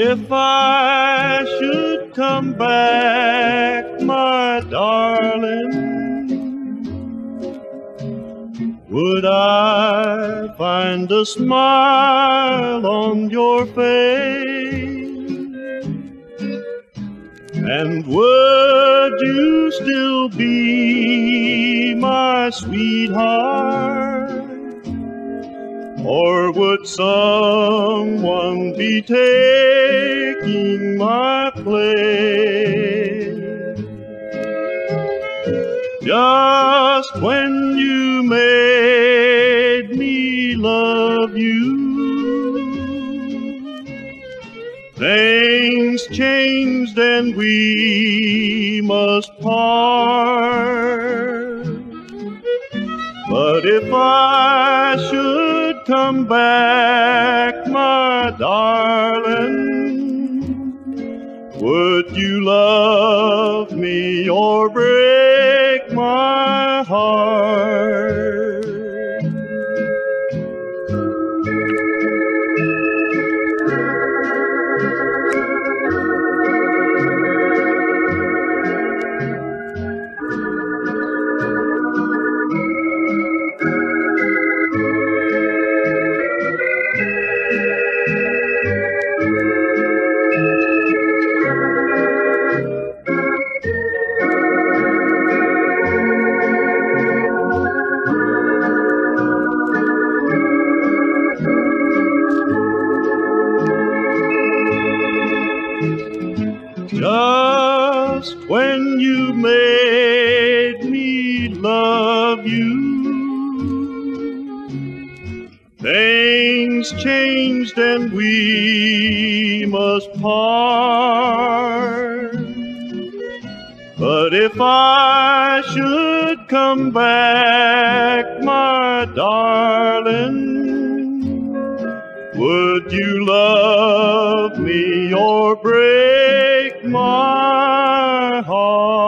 if I should come back, my darling, would I find a smile on your face? And would you still be my sweetheart? Or would someone be taking my place? Just when you made me love you, things changed and we must part. But if I should come back, my darling, would you love me or break my heart? Just when you made me love you, things changed and we must part. But if I should come back, my darling, would you love me or break my heart?